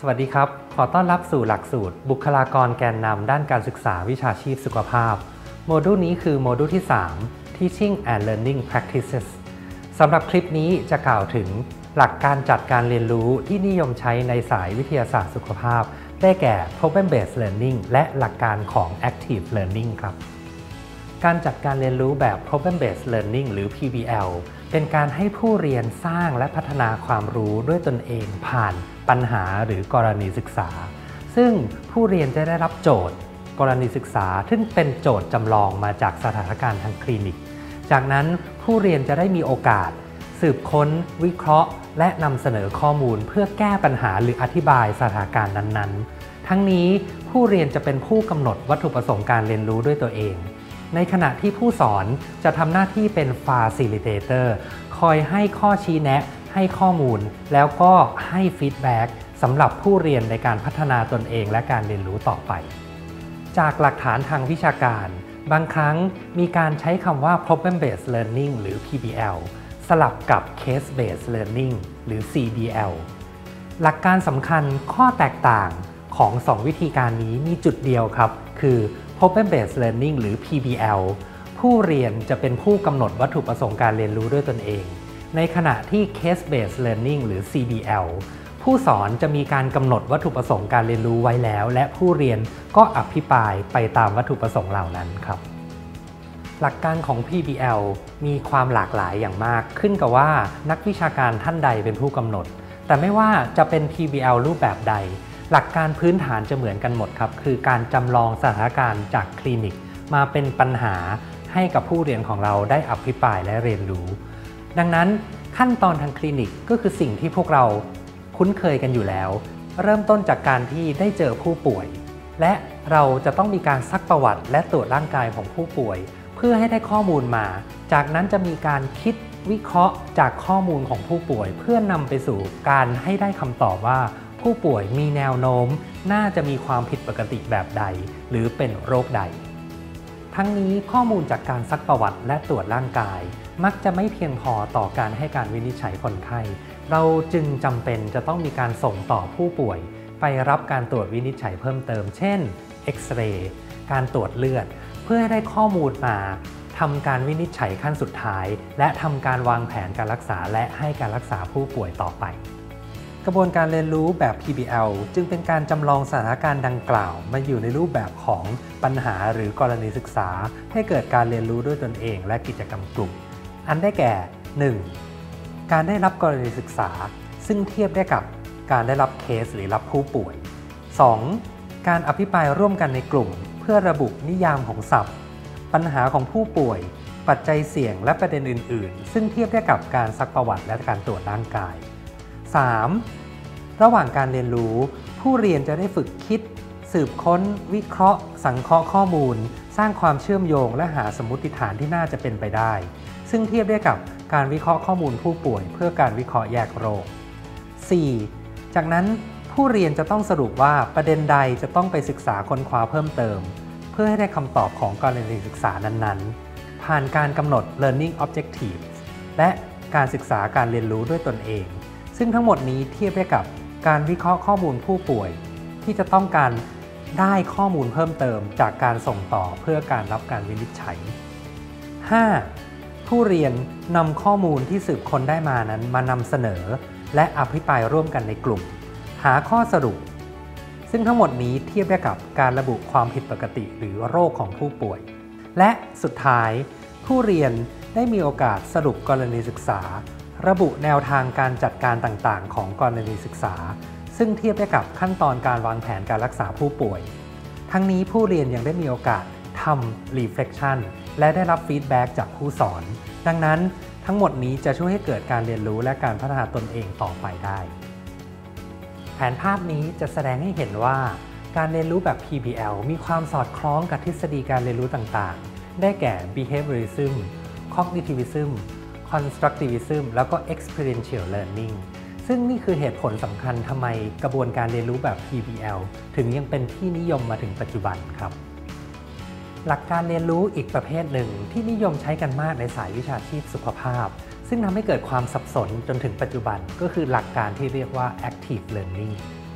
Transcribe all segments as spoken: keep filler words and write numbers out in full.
วัสดีครับขอต้อนรับสู่หลักสูตรบุคลากรแกนนำด้านการศึกษาวิชาชีพสุขภาพโมดูลนี้คือโมดูลที่สาม Teaching and Learning Practices สำหรับคลิปนี้จะกล่าวถึงหลักการจัดการเรียนรู้ที่นิยมใช้ในสายวิทยาศาสตร์สุขภาพได้แก่ Problem Based Learning และหลักการของ Active Learning ครับการจัดการเรียนรู้แบบ Problem Based Learning หรือ พี บี แอล เป็นการให้ผู้เรียนสร้างและพัฒนาความรู้ด้วยตนเองผ่านปัญหาหรือกรณีศึกษาซึ่งผู้เรียนจะได้รับโจทย์กรณีศึกษาซึ่งเป็นโจทย์จำลองมาจากสถานการณ์ทางคลินิกจากนั้นผู้เรียนจะได้มีโอกาสสืบค้นวิเคราะห์และนำเสนอข้อมูลเพื่อแก้ปัญหาหรืออธิบายสถานการณ์นั้นๆทั้งนี้ผู้เรียนจะเป็นผู้กำหนดวัตถุประสงค์การเรียนรู้ด้วยตัวเองในขณะที่ผู้สอนจะทำหน้าที่เป็น Facilitator คอยให้ข้อชี้แนะให้ข้อมูลแล้วก็ให้ฟีดแบ็กสำหรับผู้เรียนในการพัฒนาตนเองและการเรียนรู้ต่อไปจากหลักฐานทางวิชาการบางครั้งมีการใช้คำว่า Problem Based Learning หรือ พี บี แอล สลับกับ Case Based Learning หรือ ซี บี แอล หลักการสำคัญข้อแตกต่างของสองวิธีการนี้มีจุดเดียวครับคือ Problem Based Learning หรือ พี บี แอล ผู้เรียนจะเป็นผู้กำหนดวัตถุประสงค์การเรียนรู้ด้วยตนเองในขณะที่ Case Based Learning หรือ ซี บี แอล ผู้สอนจะมีการกำหนดวัตถุประสงค์การเรียนรู้ไว้แล้วและผู้เรียนก็อภิปรายไปตามวัตถุประสงค์เหล่านั้นครับหลักการของ พี บี แอล มีความหลากหลายอย่างมากขึ้นกับว่านักวิชาการท่านใดเป็นผู้กำหนดแต่ไม่ว่าจะเป็น พี บี แอล รูปแบบใดหลักการพื้นฐานจะเหมือนกันหมดครับคือการจำลองสถานการณ์จากคลินิกมาเป็นปัญหาให้กับผู้เรียนของเราได้อภิปรายและเรียนรู้ดังนั้นขั้นตอนทางคลินิกก็คือสิ่งที่พวกเราคุ้นเคยกันอยู่แล้วเริ่มต้นจากการที่ได้เจอผู้ป่วยและเราจะต้องมีการซักประวัติและตรวจร่างกายของผู้ป่วยเพื่อให้ได้ข้อมูลมาจากนั้นจะมีการคิดวิเคราะห์จากข้อมูลของผู้ป่วยเพื่อนำไปสู่การให้ได้คำตอบว่าผู้ป่วยมีแนวโน้มน่าจะมีความผิดปกติแบบใดหรือเป็นโรคใดทั้งนี้ข้อมูลจากการซักประวัติและตรวจร่างกายมักจะไม่เพียงพอต่อการให้การวินิจฉัยคนไข้เราจึงจำเป็นจะต้องมีการส่งต่อผู้ป่วยไปรับการตรวจวินิจฉัยเพิ่มเติมเช่นเอ็กซเรย์การตรวจเลือดเพื่อให้ได้ข้อมูลมาทำการวินิจฉัยขั้นสุดท้ายและทำการวางแผนการรักษาและให้การรักษาผู้ป่วยต่อไปกระบวนการเรียนรู้แบบ พี บี แอล จึงเป็นการจำลองสถานการณ์ดังกล่าวมาอยู่ในรูปแบบของปัญหาหรือกรณีศึกษาให้เกิดการเรียนรู้ด้วยตนเองและกิจกรรมกลุ่มอันได้แก่ หนึ่ง การได้รับกรณีศึกษาซึ่งเทียบได้กับการได้รับเคสหรือรับผู้ป่วย สอง การอภิปรายร่วมกันในกลุ่มเพื่อระบุนิยามของศัพท์ปัญหาของผู้ป่วยปัจจัยเสี่ยงและประเด็นอื่นๆซึ่งเทียบได้กับการซักประวัติและการตรวจร่างกาย สาม ระหว่างการเรียนรู้ผู้เรียนจะได้ฝึกคิดสืบค้นวิเคราะห์สังเคราะห์ข้อมูลสร้างความเชื่อมโยงและหาสมมติฐานที่น่าจะเป็นไปได้ซึ่งเทียบได้กับการวิเคราะห์ข้อมูลผู้ป่วยเพื่อการวิเคราะห์แยกโรค สี่ จากนั้นผู้เรียนจะต้องสรุปว่าประเด็นใดจะต้องไปศึกษาค้นคว้าเพิ่มเติมเพื่อให้ได้คำตอบของกรณีศึกษานั้นๆผ่านการกำหนด learning objectives และการศึกษาการเรียนรู้ด้วยตนเองซึ่งทั้งหมดนี้เทียบได้กับการวิเคราะห์ข้อมูลผู้ป่วยที่จะต้องการได้ข้อมูลเพิ่มเติมจากการส่งต่อเพื่อการรับการวินิจฉัย ห้า ผู้เรียนนำข้อมูลที่สืบค้นได้มานั้นมานำเสนอและอภิปรายร่วมกันในกลุ่มหาข้อสรุปซึ่งทั้งหมดนี้เทียบได้กับการระบุความผิดปกติหรือโรคของผู้ป่วยและสุดท้ายผู้เรียนได้มีโอกาสสรุปกรณีศึกษาระบุแนวทางการจัดการต่างๆของกรณีศึกษาซึ่งเทียบได้กับขั้นตอนการวางแผนการรักษาผู้ป่วยทั้งนี้ผู้เรียนยังได้มีโอกาสทำ reflection และได้รับฟีดแบ็กจากผู้สอนดังนั้นทั้งหมดนี้จะช่วยให้เกิดการเรียนรู้และการพัฒนาตนเองต่อไปได้แผนภาพนี้จะแสดงให้เห็นว่าการเรียนรู้แบบ พี บี แอล มีความสอดคล้องกับทฤษฎีการเรียนรู้ต่างๆได้แก่ behaviorism cognitivism constructivism แล้วก็ experiential learning ซึ่งนี่คือเหตุผลสำคัญทำไมกระบวนการเรียนรู้แบบ พี บี แอล ถึงยังเป็นที่นิยมมาถึงปัจจุบันครับหลักการเรียนรู้อีกประเภทหนึ่งที่นิยมใช้กันมากในสายวิชาชีพสุขภาพซึ่งทำให้เกิดความสับสนจนถึงปัจจุบันก็คือหลักการที่เรียกว่า active learning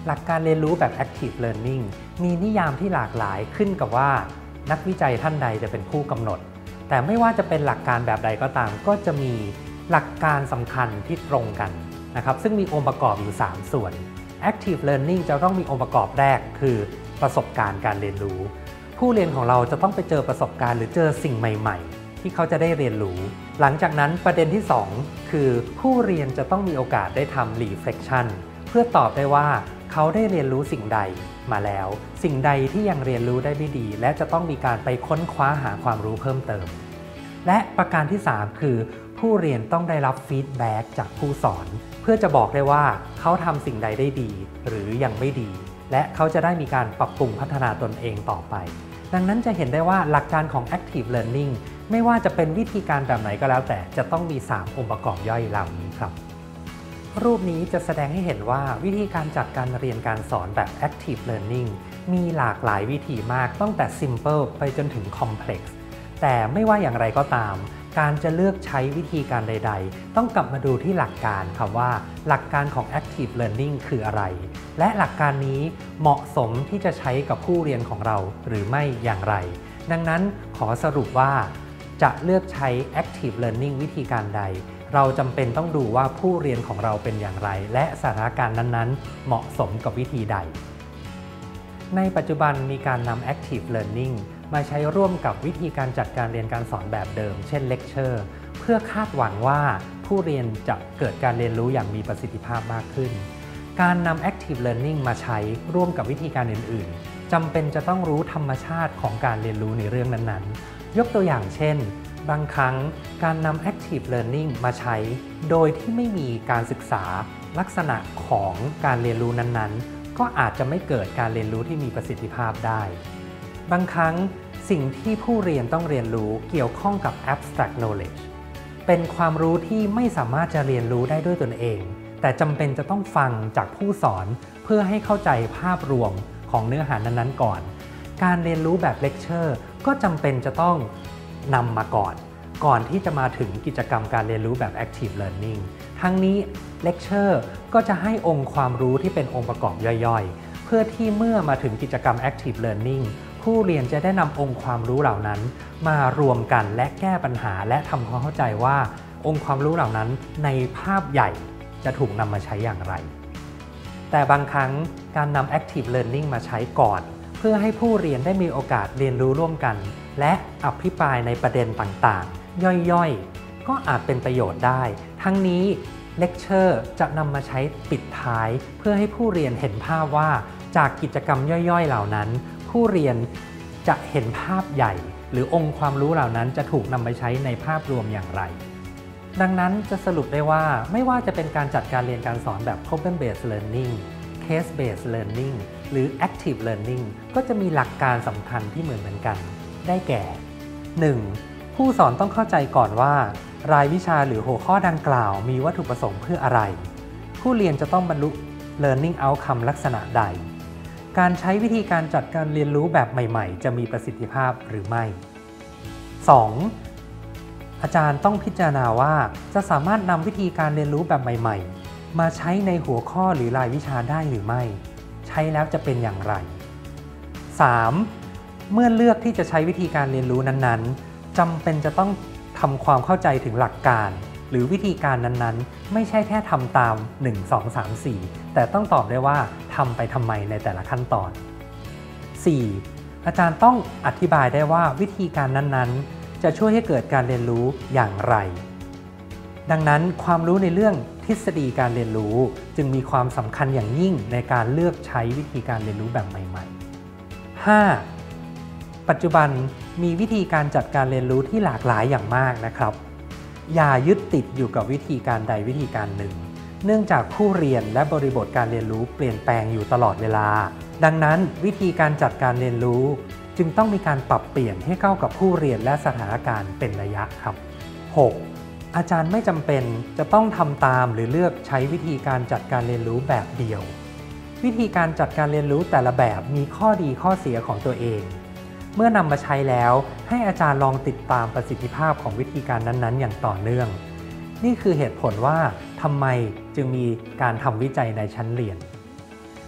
หลักการเรียนรู้แบบ Active Learning มีนิยามที่หลากหลายขึ้นกับว่านักวิจัยท่านใดจะเป็นผู้กำหนดแต่ไม่ว่าจะเป็นหลักการแบบใดก็ตามก็จะมีหลักการสำคัญที่ตรงกันนะครับซึ่งมีองค์ประกอบอยู่สามส่วน Active Learning จะต้องมีองค์ประกอบแรกคือประสบการณ์การเรียนรู้ผู้เรียนของเราจะต้องไปเจอประสบการณ์หรือเจอสิ่งใหม่ๆที่เขาจะได้เรียนรู้หลังจากนั้นประเด็นที่สองคือผู้เรียนจะต้องมีโอกาสได้ทำ reflection เพื่อตอบได้ว่าเขาได้เรียนรู้สิ่งใดมาแล้วสิ่งใดที่ยังเรียนรู้ได้ไม่ดีและจะต้องมีการไปค้นคว้าหาความรู้เพิ่มเติมและประการที่สามคือผู้เรียนต้องได้รับฟีดแบ็กจากผู้สอนเพื่อจะบอกได้ว่าเขาทำสิ่งใดได้ดีหรือยังไม่ดีและเขาจะได้มีการปรับปรุงพัฒนาตนเองต่อไปดังนั้นจะเห็นได้ว่าหลักการของ Active Learning ไม่ว่าจะเป็นวิธีการแบบไหนก็แล้วแต่จะต้องมีสามองค์ประกอบย่อยเหล่านี้ครับรูปนี้จะแสดงให้เห็นว่าวิธีการจัดการเรียนการสอนแบบ Active Learning มีหลากหลายวิธีมากตั้งแต่ Simple ไปจนถึง Complex แต่ไม่ว่าอย่างไรก็ตามการจะเลือกใช้วิธีการใดๆต้องกลับมาดูที่หลักการครับว่าหลักการของ Active Learning คืออะไรและหลักการนี้เหมาะสมที่จะใช้กับผู้เรียนของเราหรือไม่อย่างไรดังนั้นขอสรุปว่าจะเลือกใช้ Active Learning วิธีการใดเราจำเป็นต้องดูว่าผู้เรียนของเราเป็นอย่างไรและสถานการณ์นั้นๆเหมาะสมกับวิธีใดในปัจจุบันมีการนำ Active Learning มาใช้ร่วมกับวิธีการจัดการเรียนการสอนแบบเดิมเช่น Lecture เพื่อคาดหวังว่าผู้เรียนจะเกิดการเรียนรู้อย่างมีประสิทธิภาพมากขึ้นการนำ Active Learning มาใช้ร่วมกับวิธีการอื่นๆจำเป็นจะต้องรู้ธรรมชาติของการเรียนรู้ในเรื่องนั้นๆยกตัวอย่างเช่นบางครั้งการนำ Active Learning มาใช้โดยที่ไม่มีการศึกษาลักษณะของการเรียนรู้นั้นๆก็อาจจะไม่เกิดการเรียนรู้ที่มีประสิทธิภาพได้บางครั้งสิ่งที่ผู้เรียนต้องเรียนรู้เกี่ยวข้องกับ abstract knowledge เป็นความรู้ที่ไม่สามารถจะเรียนรู้ได้ด้วยตนเองแต่จำเป็นจะต้องฟังจากผู้สอนเพื่อให้เข้าใจภาพรวมของเนื้อหานั้นๆก่อนการเรียนรู้แบบ Lecture ก็จำเป็นจะต้องนำมาก่อนก่อนที่จะมาถึงกิจกรรมการเรียนรู้แบบ Active Learning ทั้งนี้ Lecture ก็จะให้องค์ความรู้ที่เป็นองค์ประกอบย่อยๆเพื่อที่เมื่อมาถึงกิจกรรม Active Learning ผู้เรียนจะได้นำองค์ความรู้เหล่านั้นมารวมกันและแก้ปัญหาและทำความเข้าใจว่าองค์ความรู้เหล่านั้นในภาพใหญ่จะถูกนำมาใช้อย่างไรแต่บางครั้งการนำ Active Learning มาใช้ก่อนเพื่อให้ผู้เรียนได้มีโอกาสเรียนรู้ร่วมกันและอภิปรายในประเด็นต่างๆย่อยๆก็อาจเป็นประโยชน์ได้ทั้งนี้ Lecture จะนำมาใช้ปิดท้ายเพื่อให้ผู้เรียนเห็นภาพว่าจากกิจกรรมย่อยๆเหล่านั้นผู้เรียนจะเห็นภาพใหญ่หรือองค์ความรู้เหล่านั้นจะถูกนำไปใช้ในภาพรวมอย่างไรดังนั้นจะสรุปได้ว่าไม่ว่าจะเป็นการจัดการเรียนการสอนแบบ Problem Based Learning Case Based Learning หรือ Active Learning ก็จะมีหลักการสำคัญที่เหมือนเหมือนกันได้แก่ หนึ่ง. ผู้สอนต้องเข้าใจก่อนว่ารายวิชาหรือหัวข้อดังกล่าวมีวัตถุประสงค์เพื่ออะไรผู้เรียนจะต้องบรรลุ Learning Outcome ลักษณะใดการใช้วิธีการจัดการเรียนรู้แบบใหม่ๆจะมีประสิทธิภาพหรือไม่ สอง. อาจารย์ต้องพิจารณาว่าจะสามารถนำวิธีการเรียนรู้แบบใหม่ๆมาใช้ในหัวข้อหรือรายวิชาได้หรือไม่ใช้แล้วจะเป็นอย่างไร สาม. เมื่อเลือกที่จะใช้วิธีการเรียนรู้นั้นๆจำเป็นจะต้องทำความเข้าใจถึงหลักการหรือวิธีการนั้นๆไม่ใช่แค่ทำตามหนึ่ง สอง สาม สี่แต่ต้องตอบได้ว่าทำไปทำไมในแต่ละขั้นตอน สี่. อาจารย์ต้องอธิบายได้ว่าวิธีการนั้นๆจะช่วยให้เกิดการเรียนรู้อย่างไรดังนั้นความรู้ในเรื่องทฤษฎีการเรียนรู้จึงมีความสำคัญอย่างยิ่งในการเลือกใช้วิธีการเรียนรู้แบบใหม่ๆ ห้า. ปัจจุบันมีวิธีการจัดการเรียนรู้ที่หลากหลายอย่างมากนะครับอย่ายึดติดอยู่กับวิธีการใดวิธีการหนึ่งเนื่องจากผู้เรียนและบริบทการเรียนรู้เปลี่ยนแปลงอยู่ตลอดเวลาดังนั้นวิธีการจัดการเรียนรู้จึงต้องมีการปรับเปลี่ยนให้เข้ากับผู้เรียนและสถานการณ์เป็นระยะครับ หก. อาจารย์ไม่จำเป็นจะต้องทำตามหรือเลือกใช้วิธีการจัดการเรียนรู้แบบเดียววิธีการจัดการเรียนรู้แต่ละแบบมีข้อดีข้อเสียของตัวเองเมื่อนำมาใช้แล้วให้อาจารย์ลองติดตามประสิทธิภาพของวิธีการนั้นๆอย่างต่อเนื่องนี่คือเหตุผลว่าทำไมจึงมีการทำวิจัยในชั้นเรียน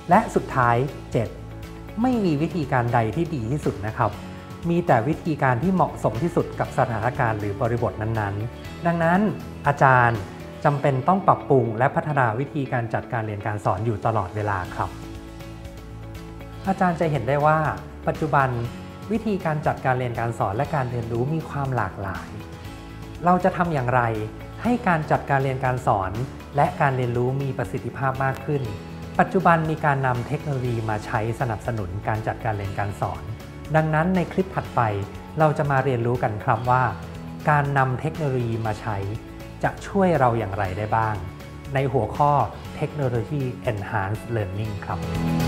และสุดท้าย เจ็ด ไม่มีวิธีการใดที่ดีที่สุดนะครับมีแต่วิธีการที่เหมาะสมที่สุดกับสถานการณ์หรือบริบทนั้นๆดังนั้นอาจารย์จำเป็นต้องปรับปรุงและพัฒนาวิธีการจัดการเรียนการสอนอยู่ตลอดเวลาครับอาจารย์จะเห็นได้ว่าปัจจุบันวิธีการจัดการเรียนการสอนและการเรียนรู้มีความหลากหลายเราจะทำอย่างไรให้การจัดการเรียนการสอนและการเรียนรู้มีประสิทธิภาพมากขึ้นปัจจุบันมีการนำเทคโนโลยีมาใช้สนับสนุนการจัดการเรียนการสอนดังนั้นในคลิปถัดไปเราจะมาเรียนรู้กันครับว่าการนำเทคโนโลยีมาใช้จะช่วยเราอย่างไรได้บ้างในหัวข้อ Technology Enhanced Learning ครับ